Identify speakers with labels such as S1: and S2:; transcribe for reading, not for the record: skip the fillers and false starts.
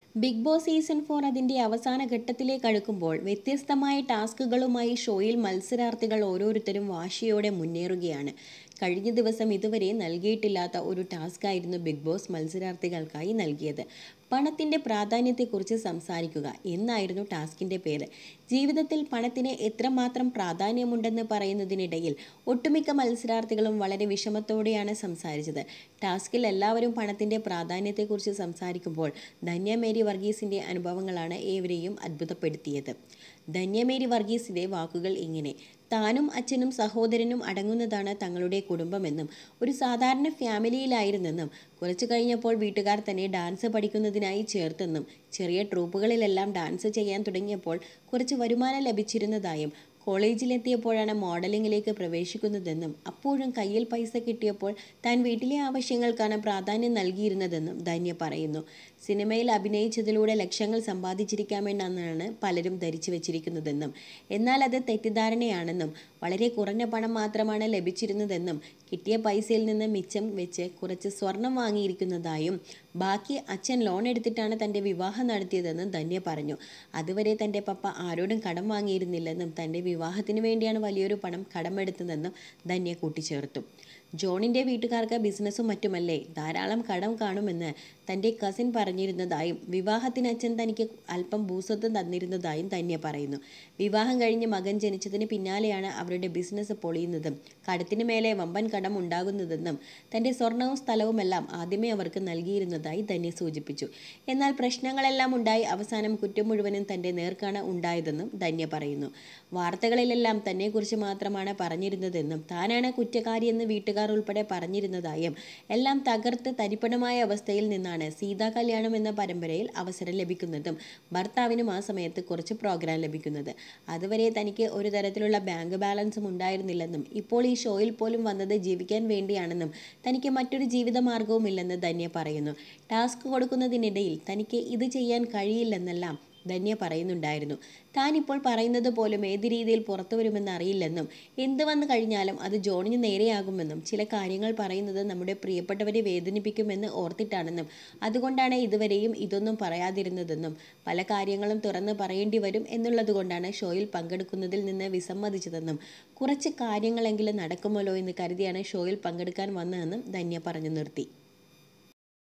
S1: Big boss season 4 അതിൻ്റെ അവസാന ഘട്ടത്തിലേക്ക് അടുക്കുമ്പോൾ വ്യത്യസ്തമായ ടാസ്കുകളുമായി ഷോയിൽ മത്സരാർത്ഥികൾ ഓരോരുത്തരും വാശിയോടെ മുന്നേറുകയാണ്. കഴിഞ്ഞ ദിവസം ഇതുവരെ നൽകിയിട്ടില്ലാത്ത ഒരു ടാസ്കായിരുന്നു ബിഗ് ബോസ് മത്സരാർത്ഥികൾക്കായി നൽകിയത്. പണത്തിൻ്റെ പ്രാധാന്യത്തെക്കുറിച്ച് സംസാരിക്കുക എന്നായിരുന്നു ടാസ്കിൻ്റെ പേര്. ജീവിതത്തിൽ പണത്തിന് എത്രമാത്രം പ്രാധാന്യമുണ്ടെന്ന് പറയുന്നതിനിടയിൽ ഒട്ടുമിക്ക മത്സരാർത്ഥികളും വളരെ വിഷമത്തോടെയാണ് സംസാരിച്ചത്. ടാസ്കിൽ എല്ലാവരും പണത്തിൻ്റെ പ്രാധാന്യത്തെക്കുറിച്ച് സംസാരിക്കുമ്പോൾ ധന്യ മേരി വർഗീസിൻ്റെ അനുഭവങ്ങളാണ് ഏവരെയും അത്ഭുതപ്പെടുത്തിയത്. ധന്യ മേരി വർഗീസിൻ്റെ വാക്കുകൾ ഇങ്ങനെ: താനും അച്ഛനും സഹോദരനും അടങ്ങുന്നതാണ് തങ്ങളുടെ കുടുംബമെന്നും ഒരു സാധാരണ ഫാമിലിയിലായിരുന്നെന്നും കുറച്ചു കഴിഞ്ഞപ്പോൾ വീട്ടുകാർ തന്നെ ഡാൻസ് പഠിക്കുന്നതിനായി ചേർത്തെന്നും ചെറിയ ട്രൂപ്പുകളിലെല്ലാം ഡാൻസ് ചെയ്യാൻ തുടങ്ങിയപ്പോൾ കുറച്ച് വരുമാനം ലഭിച്ചിരുന്നതായും കോളേജിലെത്തിയപ്പോഴാണ് മോഡലിംഗിലേക്ക് പ്രവേശിക്കുന്നതെന്നും അപ്പോഴും കയ്യിൽ പൈസ കിട്ടിയപ്പോൾ താൻ വീട്ടിലെ ആവശ്യങ്ങൾക്കാണ് പ്രാധാന്യം നൽകിയിരുന്നതെന്നും ധന്യ പറയുന്നു. സിനിമയിൽ അഭിനയിച്ചതിലൂടെ ലക്ഷങ്ങൾ സമ്പാദിച്ചിരിക്കാമെന്നാണ് പലരും ധരിച്ചു വച്ചിരിക്കുന്നതെന്നും എന്നാൽ അത് തെറ്റിദ്ധാരണയാണെന്നും വളരെ കുറഞ്ഞ പണം മാത്രമാണ് ലഭിച്ചിരുന്നതെന്നും കിട്ടിയ പൈസയിൽ നിന്ന് മിച്ചം വെച്ച് കുറച്ച് സ്വർണം വാങ്ങിയിരിക്കുന്നതായും ബാക്കി അച്ഛൻ ലോൺ എടുത്തിട്ടാണ് തൻ്റെ വിവാഹം നടത്തിയതെന്നും ധന്യ പറഞ്ഞു. അതുവരെ തൻ്റെ പപ്പ ആരോടും കടം വാങ്ങിയിരുന്നില്ലെന്നും തൻ്റെ വിവാഹത്തിന് വേണ്ടിയാണ് വലിയൊരു പണം കടമെടുത്തതെന്നും ധന്യ കൂട്ടിച്ചേർത്തു. ജോണിൻ്റെ വീട്ടുകാർക്ക് ബിസിനസ്സും മറ്റുമല്ലേ, ധാരാളം കടം കാണുമെന്ന് തൻ്റെ കസിൻ പറഞ്ഞിരുന്നതായും വിവാഹത്തിന് അച്ഛൻ തനിക്ക് അല്പം ഭൂസ്വത്വം തന്നിരുന്നതായും ധന്യ പറയുന്നു. വിവാഹം കഴിഞ്ഞ് മകൻ ജനിച്ചതിന് പിന്നാലെയാണ് അവരുടെ ബിസിനസ് പൊളിയുന്നതും കടത്തിന് മേലെ വമ്പൻ കടം ഉണ്ടാകുന്നതെന്നും തൻ്റെ സ്വർണവും സ്ഥലവുമെല്ലാം ആദ്യമേ അവർക്ക് നൽകിയിരുന്നതായി ധന്യ സൂചിപ്പിച്ചു. എന്നാൽ പ്രശ്നങ്ങളെല്ലാം ഉണ്ടായി അവസാനം കുറ്റം മുഴുവനും തൻ്റെ നേർക്കാണ് ഉണ്ടായതെന്നും ധന്യ പറയുന്നു. വാർത്തകളിലെല്ലാം തന്നെക്കുറിച്ച് മാത്രമാണ് പറഞ്ഞിരുന്നതെന്നും താനാണ് കുറ്റക്കാരിയെന്ന് വീട്ടുകാർ ഉൾപ്പെടെ പറഞ്ഞിരുന്നതായും എല്ലാം തകർത്ത് തരിപ്പണമായ അവസ്ഥയിൽ നിന്നാണ് സീതാ കല്യാണം എന്ന പരമ്പരയിൽ അവസരം ലഭിക്കുന്നതും ഭർത്താവിനും ആ സമയത്ത് കുറച്ച് പ്രോഗ്രാം ലഭിക്കുന്നത്. അതുവരെ തനിക്ക് ഒരു തരത്തിലുള്ള ബാങ്ക് ബാലൻസും ഉണ്ടായിരുന്നില്ലെന്നും ഇപ്പോൾ ഈ ഷോയിൽ പോലും വന്നത് ജീവിക്കാൻ വേണ്ടിയാണെന്നും തനിക്ക് മറ്റൊരു ജീവിത മാർഗവുമില്ലെന്ന് ധന്യ പറയുന്നു. ടാസ്ക് കൊടുക്കുന്നതിനിടയിൽ തനിക്ക് ഇത് ചെയ്യാൻ കഴിയില്ലെന്നെല്ലാം ധന്യ പറയുന്നുണ്ടായിരുന്നു. താനിപ്പോൾ പറയുന്നത് പോലും ഏത് രീതിയിൽ പുറത്തു വരുമെന്ന് അറിയില്ലെന്നും എന്ത് വന്നു കഴിഞ്ഞാലും അത് ജോണിന് നേരെയാകുമെന്നും ചില കാര്യങ്ങൾ പറയുന്നത് നമ്മുടെ പ്രിയപ്പെട്ടവരെ വേദനിപ്പിക്കുമെന്ന് ഓർത്തിട്ടാണെന്നും അതുകൊണ്ടാണ് ഇതുവരെയും ഇതൊന്നും പറയാതിരുന്നതെന്നും പല കാര്യങ്ങളും തുറന്ന് പറയേണ്ടി വരും എന്നുള്ളതുകൊണ്ടാണ് ഷോയിൽ പങ്കെടുക്കുന്നതിൽ നിന്ന് വിസമ്മതിച്ചതെന്നും കുറച്ച് കാര്യങ്ങളെങ്കിലും നടക്കുമല്ലോ എന്ന് കരുതിയാണ് ഷോയിൽ പങ്കെടുക്കാൻ വന്നതെന്നും ധന്യ പറഞ്ഞു നിർത്തി.